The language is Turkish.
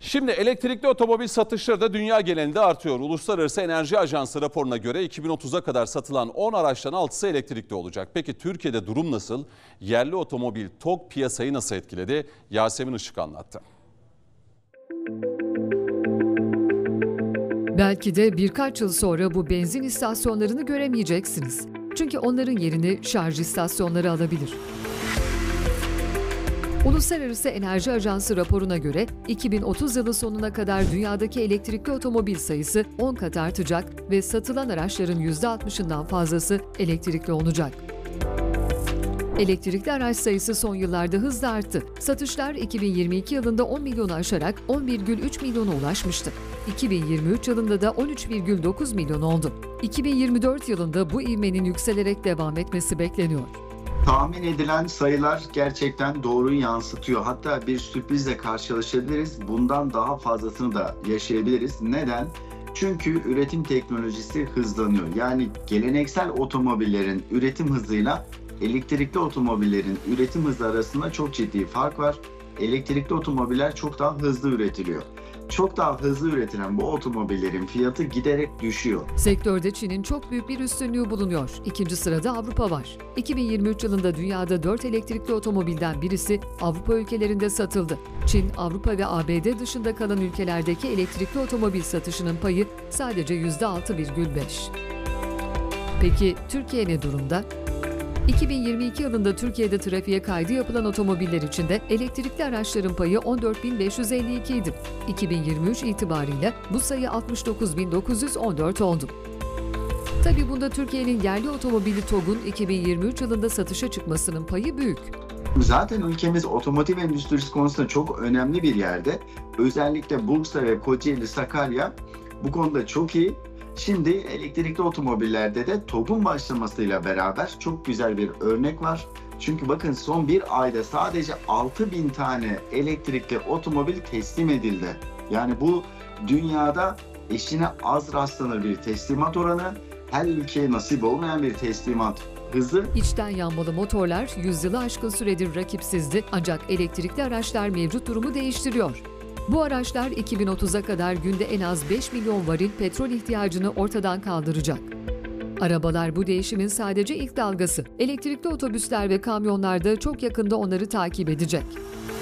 Şimdi elektrikli otomobil satışları da dünya genelinde artıyor. Uluslararası Enerji Ajansı raporuna göre 2030'a kadar satılan 10 araçtan 6'sı elektrikli olacak. Peki Türkiye'de durum nasıl? Yerli otomobil TOG piyasayı nasıl etkiledi? Yasemin Işık anlattı. Belki de birkaç yıl sonra bu benzin istasyonlarını göremeyeceksiniz. Çünkü onların yerini şarj istasyonları alabilir. Uluslararası Enerji Ajansı raporuna göre 2030 yılı sonuna kadar dünyadaki elektrikli otomobil sayısı 10 kat artacak ve satılan araçların %60'ından fazlası elektrikli olacak. Elektrikli araç sayısı son yıllarda hızla arttı. Satışlar 2022 yılında 10 milyonu aşarak 11,3 milyona ulaşmıştı. 2023 yılında da 13,9 milyon oldu. 2024 yılında bu ivmenin yükselerek devam etmesi bekleniyor. Tahmin edilen sayılar gerçekten doğruyu yansıtıyor. Hatta bir sürprizle karşılaşabiliriz. Bundan daha fazlasını da yaşayabiliriz. Neden? Çünkü üretim teknolojisi hızlanıyor. Yani geleneksel otomobillerin üretim hızıyla elektrikli otomobillerin üretim hızı arasında çok ciddi fark var. Elektrikli otomobiller çok daha hızlı üretiliyor. Çok daha hızlı üretilen bu otomobillerin fiyatı giderek düşüyor. Sektörde Çin'in çok büyük bir üstünlüğü bulunuyor. İkinci sırada Avrupa var. 2023 yılında dünyada 4 elektrikli otomobilden birisi Avrupa ülkelerinde satıldı. Çin, Avrupa ve ABD dışında kalan ülkelerdeki elektrikli otomobil satışının payı sadece %6,5. Peki Türkiye ne durumda? 2022 yılında Türkiye'de trafiğe kaydı yapılan otomobiller içinde elektrikli araçların payı 14.552 idi. 2023 itibarıyla bu sayı 69.914 oldu. Tabii bunda Türkiye'nin yerli otomobili TOG'un 2023 yılında satışa çıkmasının payı büyük. Zaten ülkemiz otomotiv endüstrisi konusunda çok önemli bir yerde. Özellikle Bursa ve Kocaeli, Sakarya bu konuda çok iyi. Şimdi elektrikli otomobillerde de TOG'un başlamasıyla beraber çok güzel bir örnek var. Çünkü bakın son bir ayda sadece 6.000 tane elektrikli otomobil teslim edildi. Yani bu dünyada eşine az rastlanır bir teslimat oranı, her ülkeye nasip olmayan bir teslimat hızı. İçten yanmalı motorlar yüzyılı aşkın süredir rakipsizdi, ancak elektrikli araçlar mevcut durumu değiştiriyor. Bu araçlar 2030'a kadar günde en az 5 milyon varil petrol ihtiyacını ortadan kaldıracak. Arabalar bu değişimin sadece ilk dalgası. Elektrikli otobüsler ve kamyonlar da çok yakında onları takip edecek.